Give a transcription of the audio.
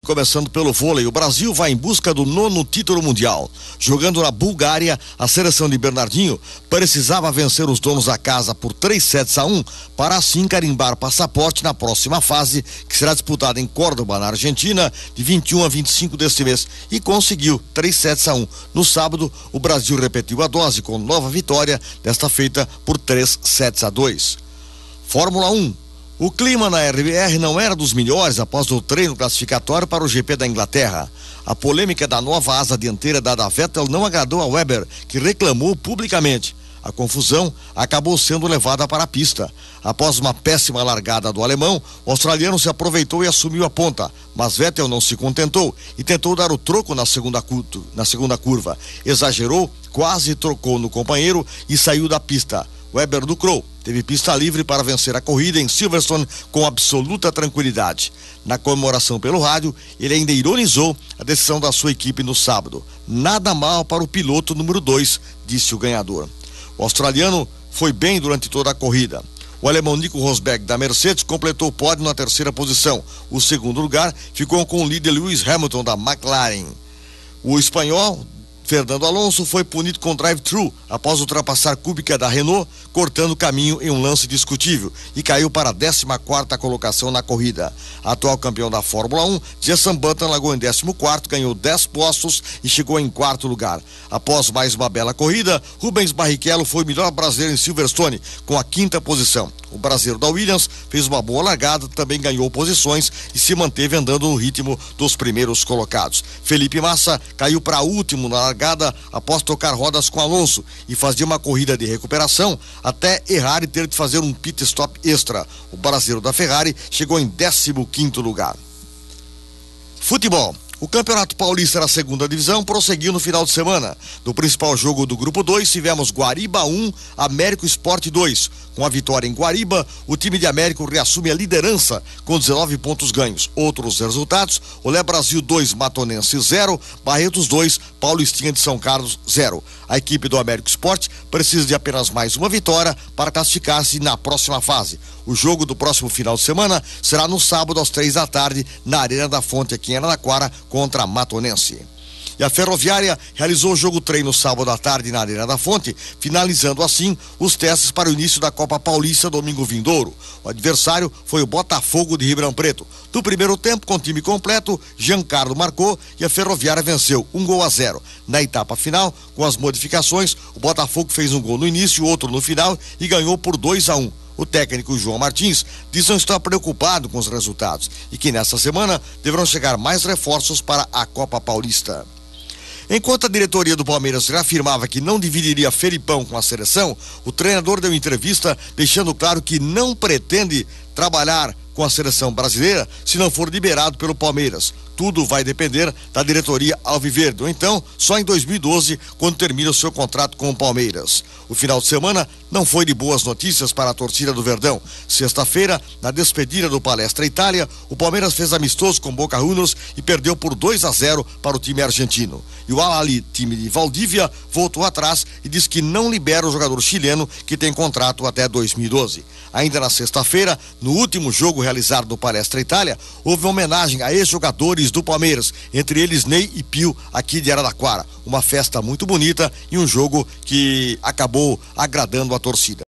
Começando pelo vôlei, o Brasil vai em busca do 9º título mundial. Jogando na Bulgária, a seleção de Bernardinho precisava vencer os donos da casa por 3-1 para assim carimbar passaporte na próxima fase, que será disputada em Córdoba, na Argentina, de 21 a 25 deste mês. E conseguiu 3-1. No sábado, o Brasil repetiu a dose com nova vitória, desta feita por 3-2. Fórmula 1. O clima na RBR não era dos melhores após o treino classificatório para o GP da Inglaterra. A polêmica da nova asa dianteira dada a Vettel não agradou a Webber, que reclamou publicamente. A confusão acabou sendo levada para a pista. Após uma péssima largada do alemão, o australiano se aproveitou e assumiu a ponta, mas Vettel não se contentou e tentou dar o troco na segunda curva. Exagerou, quase trocou no companheiro e saiu da pista. Webber lucrou, teve pista livre para vencer a corrida em Silverstone com absoluta tranquilidade. Na comemoração pelo rádio, ele ainda ironizou a decisão da sua equipe no sábado. Nada mal para o piloto número 2, disse o ganhador. O australiano foi bem durante toda a corrida. O alemão Nico Rosberg da Mercedes completou o pódio na 3ª posição. O segundo lugar ficou com o líder Lewis Hamilton da McLaren. O espanhol Fernando Alonso foi punido com drive-thru após ultrapassar Kubica da Renault, cortando caminho em um lance discutível, e caiu para a 14ª colocação na corrida. Atual campeão da Fórmula 1, Jenson Button largou em 14º, ganhou 10 postos e chegou em 4º lugar. Após mais uma bela corrida, Rubens Barrichello foi o melhor brasileiro em Silverstone, com a 5ª posição. O brasileiro da Williams fez uma boa largada, também ganhou posições e se manteve andando no ritmo dos primeiros colocados. Felipe Massa caiu para último na largada após tocar rodas com Alonso e fazia uma corrida de recuperação até errar e ter de fazer um pit stop extra. O brasileiro da Ferrari chegou em 15º lugar. Futebol. O Campeonato Paulista da 2ª Divisão prosseguiu no final de semana. No principal jogo do Grupo 2, tivemos Guariba 1, Américo Sport 2. Com a vitória em Guariba, o time de Américo reassume a liderança com 19 pontos ganhos. Outros resultados: Olé Brasil 2, Matonense 0, Barretos 2, Paulistinha de São Carlos 0. A equipe do Américo Sport precisa de apenas mais uma vitória para classificar-se na próxima fase. O jogo do próximo final de semana será no sábado às 3 da tarde, na Arena da Fonte, aqui em Araraquara, contra a Matonense. E a Ferroviária realizou o jogo treino sábado à tarde na Arena da Fonte, finalizando assim os testes para o início da Copa Paulista domingo vindouro. O adversário foi o Botafogo de Ribeirão Preto. No primeiro tempo, com o time completo, Giancarlo marcou e a Ferroviária venceu 1-0. Na etapa final, com as modificações, o Botafogo fez um gol no início, outro no final e ganhou por 2-1. O técnico João Martins diz não estar preocupado com os resultados e que nesta semana deverão chegar mais reforços para a Copa Paulista. Enquanto a diretoria do Palmeiras reafirmava que não dividiria Felipão com a seleção, o treinador deu entrevista deixando claro que não pretende trabalhar com a seleção brasileira se não for liberado pelo Palmeiras. Tudo vai depender da diretoria alviverde, ou então só em 2012, quando termina o seu contrato com o Palmeiras. O final de semana não foi de boas notícias para a torcida do Verdão. Sexta-feira, na despedida do Palestra Itália, o Palmeiras fez amistoso com Boca Juniors e perdeu por 2-0 para o time argentino. E o Al-Ahly, time de Valdívia, voltou atrás e diz que não libera o jogador chileno, que tem contrato até 2012. Ainda na sexta-feira, no último jogo realizado no Palestra Itália, houve uma homenagem a ex-jogadores do Palmeiras, entre eles Ney e Pio, aqui de Araraquara. Uma festa muito bonita e um jogo que acabou agradando a torcida.